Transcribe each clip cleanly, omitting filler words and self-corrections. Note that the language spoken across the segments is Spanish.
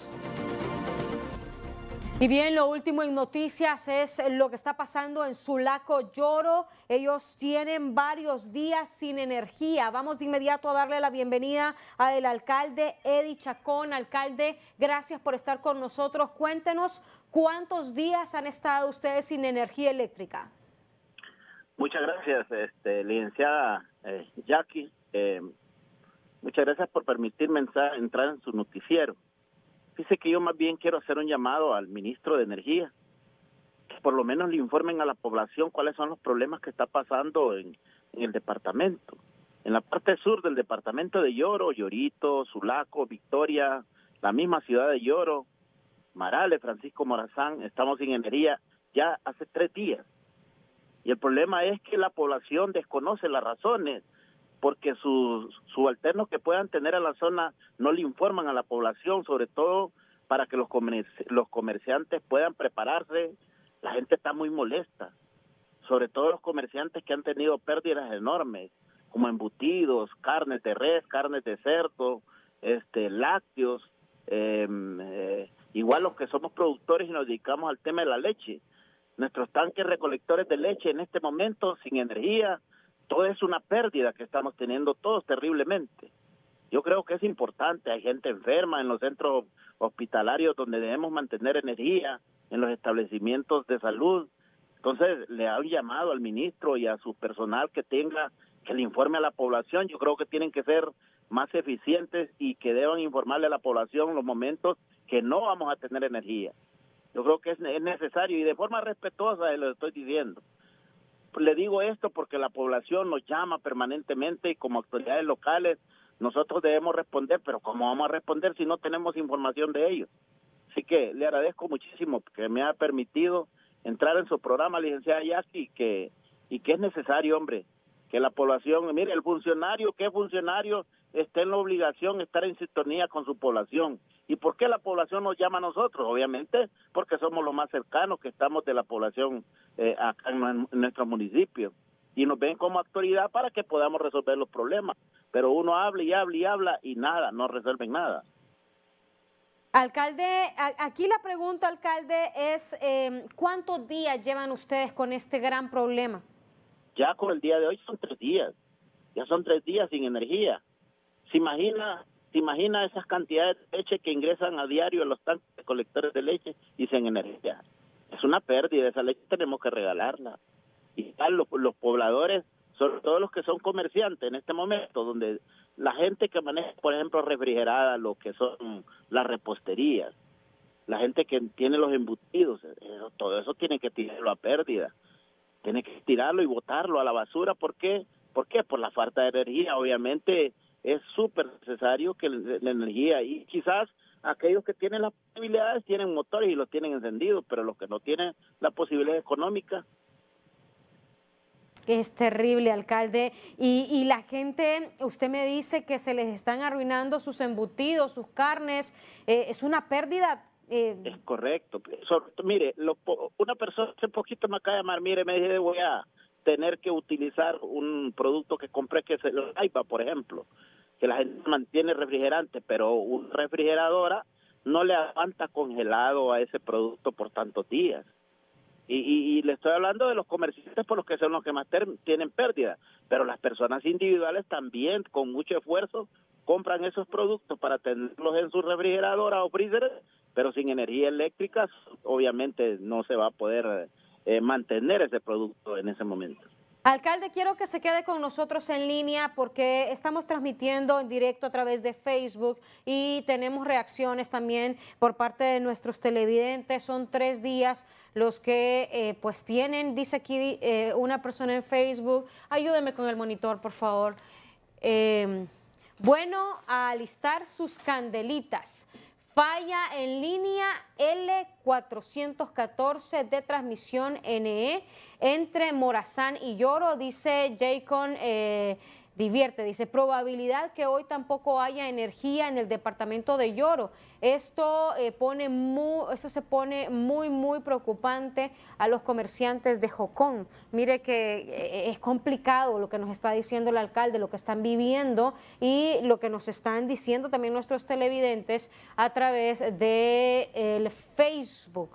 Y bien, lo último en noticias es lo que está pasando en Sulaco, Yoro. Ellos tienen varios días sin energía. Vamos de inmediato a darle la bienvenida al alcalde Eddie Chacón. Alcalde, gracias por estar con nosotros. Cuéntenos cuántos días han estado ustedes sin energía eléctrica. Muchas gracias, licenciada Jackie. Muchas gracias por permitirme entrar en su noticiero. Dice que yo más bien quiero hacer un llamado al ministro de Energía, que por lo menos le informen a la población cuáles son los problemas que está pasando en el departamento. En la parte sur del departamento de Yoro, Yorito, Sulaco, Victoria, la misma ciudad de Yoro, Marales, Francisco Morazán, estamos sin energía ya hace 3 días. Y el problema es que la población desconoce las razones, porque sus subalternos que puedan tener a la zona no le informan a la población, sobre todo para que los comerciantes puedan prepararse. La gente está muy molesta, sobre todo los comerciantes que han tenido pérdidas enormes, como embutidos, carnes de res, carnes de cerdo, lácteos, igual los que somos productores y nos dedicamos al tema de la leche. Nuestros tanques recolectores de leche en este momento sin energía, todo es una pérdida que estamos teniendo todos terriblemente. Yo creo que es importante, hay gente enferma en los centros hospitalarios donde debemos mantener energía, en los establecimientos de salud. Entonces, le ha llamado al ministro y a su personal que le informe a la población. Yo creo que tienen que ser más eficientes y que deban informarle a la población los momentos que no vamos a tener energía. Yo creo que es necesario y de forma respetuosa lo estoy diciendo. Le digo esto porque la población nos llama permanentemente y como autoridades locales nosotros debemos responder, pero ¿cómo vamos a responder si no tenemos información de ellos? Así que le agradezco muchísimo que me ha permitido entrar en su programa, licenciada Jackie, y que es necesario, hombre, que la población, mire, el funcionario, ¿qué funcionario está en la obligación de estar en sintonía con su población? ¿Y por qué la población nos llama a nosotros? Obviamente porque somos los más cercanos que estamos de la población acá en nuestro municipio. Y nos ven como autoridad para que podamos resolver los problemas. Pero uno habla y habla y habla y nada, no resuelven nada. Alcalde, aquí la pregunta, alcalde, es ¿cuántos días llevan ustedes con este gran problema? Ya con el día de hoy son 3 días. Ya son 3 días sin energía. ¿Se imagina esas cantidades de leche que ingresan a diario en los tanques colectores de leche y sin energía? Es una pérdida, esa leche tenemos que regalarla. Y ya los pobladores, sobre todo los que son comerciantes en este momento, donde la gente que maneja, por ejemplo, refrigerada, lo que son las reposterías, la gente que tiene los embutidos, todo eso tiene que tirarlo a pérdida. Tiene que tirarlo y botarlo a la basura. ¿Por qué? ¿Por qué? Por la falta de energía. Obviamente es súper necesario que la energía, y quizás aquellos que tienen las posibilidades tienen motores y los tienen encendidos, pero los que no tienen la posibilidad económica. Es terrible, alcalde. Y la gente, usted me dice que se les están arruinando sus embutidos, sus carnes. Es una pérdida. Es correcto. Mire, una persona hace poquito me acaba de llamar, mire, me dice, voy a tener que utilizar un producto que compré que es el AIPA, por ejemplo, que la gente mantiene refrigerante, pero una refrigeradora no le aguanta congelado a ese producto por tantos días. Y le estoy hablando de los comerciantes por los que son los que más tienen pérdida, pero las personas individuales también con mucho esfuerzo compran esos productos para tenerlos en su refrigeradora o freezer, pero sin energía eléctrica obviamente no se va a poder mantener ese producto en ese momento. Alcalde, quiero que se quede con nosotros en línea porque estamos transmitiendo en directo a través de Facebook y tenemos reacciones también por parte de nuestros televidentes. Son 3 días los que pues tienen, dice aquí una persona en Facebook, ayúdeme con el monitor, por favor. Bueno, a alistar sus candelitas. Falla en línea L414 de transmisión NE entre Morazán y Yoro, dice Jaycon divierte. Dice, probabilidad que hoy tampoco haya energía en el departamento de Yoro. Esto se pone muy preocupante a los comerciantes de Jocón. Mire que es complicado lo que nos está diciendo el alcalde, lo que están viviendo y lo que nos están diciendo también nuestros televidentes a través del Facebook.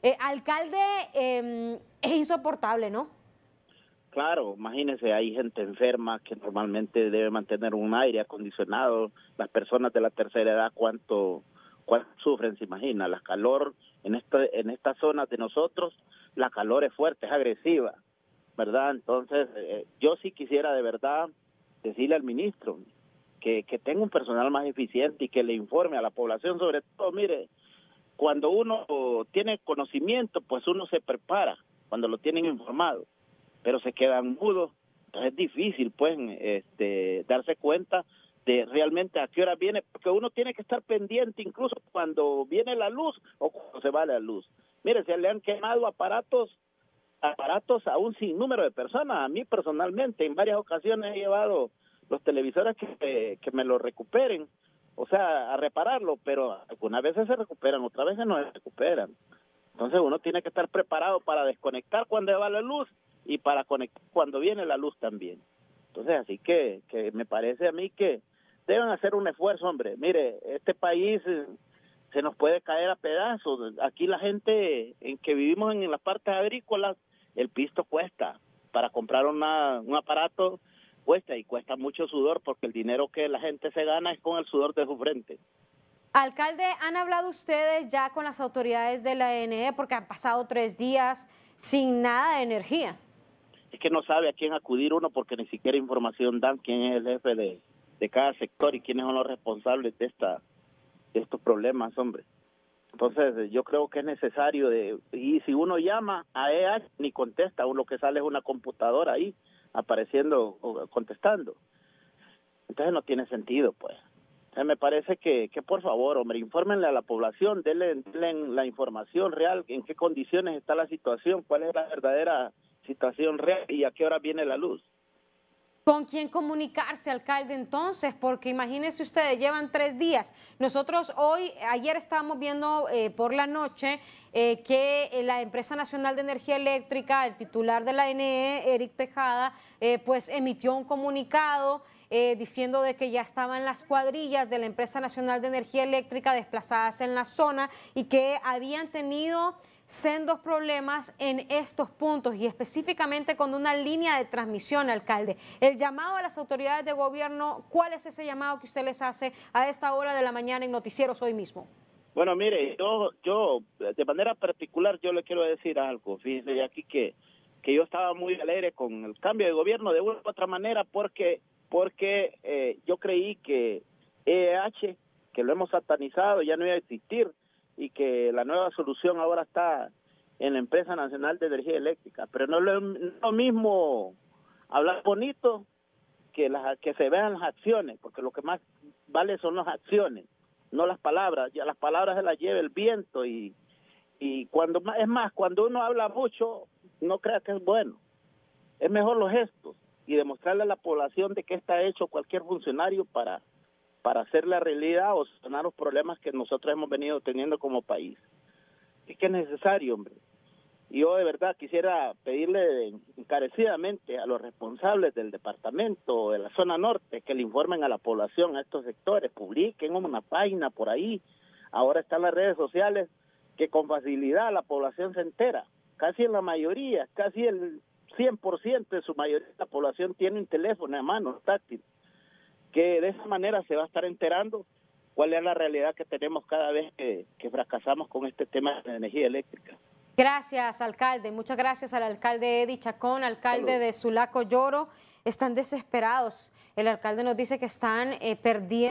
Alcalde, es insoportable, ¿no? Claro, imagínense, hay gente enferma que normalmente debe mantener un aire acondicionado. Las personas de la tercera edad, cuánto sufren, se imagina. La calor en estas zonas de nosotros, la calor es fuerte, es agresiva, ¿verdad? Entonces, yo sí quisiera de verdad decirle al ministro que tenga un personal más eficiente y que le informe a la población, sobre todo, mire, cuando uno tiene conocimiento, pues uno se prepara, cuando lo tienen informado, pero se quedan mudos, entonces es difícil pues darse cuenta de realmente a qué hora viene, porque uno tiene que estar pendiente incluso cuando viene la luz o cuando se va la luz. Mire, se le han quemado aparatos a un sinnúmero de personas. A mí personalmente en varias ocasiones he llevado los televisores que me lo recuperen, o sea, a repararlo, pero algunas veces se recuperan, otras veces no se recuperan. Entonces uno tiene que estar preparado para desconectar cuando va la luz y para conectar cuando viene la luz también. Entonces, así que me parece a mí que deben hacer un esfuerzo, hombre. Mire, este país se nos puede caer a pedazos. Aquí la gente en que vivimos en las partes agrícolas, el pisto cuesta. Para comprar un aparato cuesta mucho sudor, porque el dinero que la gente se gana es con el sudor de su frente. Alcalde, ¿han hablado ustedes ya con las autoridades de la ENE? Porque han pasado 3 días sin nada de energía. Es que no sabe a quién acudir uno, porque ni siquiera información dan quién es el jefe de cada sector y quiénes son los responsables de estos problemas, hombre. Entonces yo creo que es necesario, y si uno llama a EH ni contesta, lo que sale es una computadora ahí apareciendo o contestando. Entonces no tiene sentido, pues. Me parece que por favor, hombre, infórmenle a la población, denle la información real, en qué condiciones está la situación, cuál es la verdadera situación real y a qué hora viene la luz. ¿Con quién comunicarse, alcalde, entonces? Porque imagínense ustedes, llevan 3 días. Nosotros ayer estábamos viendo por la noche que la Empresa Nacional de Energía Eléctrica, el titular de la ENE, Eric Tejada, pues emitió un comunicado diciendo de que ya estaban las cuadrillas de la Empresa Nacional de Energía Eléctrica desplazadas en la zona y que habían tenido sendos problemas en estos puntos y específicamente con una línea de transmisión, alcalde. El llamado a las autoridades de gobierno, ¿cuál es ese llamado que usted les hace a esta hora de la mañana en Noticieros hoy mismo? Bueno, mire, yo de manera particular yo le quiero decir algo. Fíjese aquí que yo estaba muy alegre con el cambio de gobierno de una u otra manera porque yo creí que EH, que lo hemos satanizado, ya no iba a existir, y que la nueva solución ahora está en la Empresa Nacional de Energía Eléctrica. Pero no es lo mismo hablar bonito que se vean las acciones, porque lo que más vale son las acciones, no las palabras. Ya las palabras se las lleva el viento y cuando uno habla mucho, no crea que es bueno. Es mejor los gestos y demostrarle a la población de qué está hecho cualquier funcionario para hacer la realidad o solucionar los problemas que nosotros hemos venido teniendo como país. Es que es necesario, hombre. Y yo de verdad quisiera pedirle encarecidamente a los responsables del departamento de la zona norte que le informen a la población, a estos sectores, publiquen una página por ahí. Ahora están las redes sociales que con facilidad la población se entera. Casi en la mayoría, casi el 100% de su mayoría de la población tiene un teléfono a mano táctil, que de esa manera se va a estar enterando cuál es la realidad que tenemos cada vez que fracasamos con este tema de energía eléctrica. Gracias, alcalde. Muchas gracias al alcalde Eddie Chacón, alcalde de Sulaco Yoro. Están desesperados. El alcalde nos dice que están perdiendo